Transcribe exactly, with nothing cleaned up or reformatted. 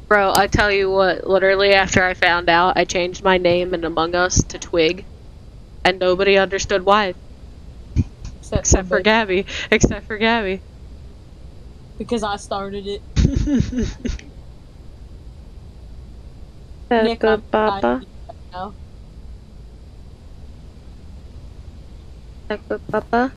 Bro, I tell you what, literally after I found out, I changed my name in Among Us to Twig. And nobody understood why. Except, Except for Gabby. Except for Gabby. Because I started it. Nick, I'm Papa. right now. Papa.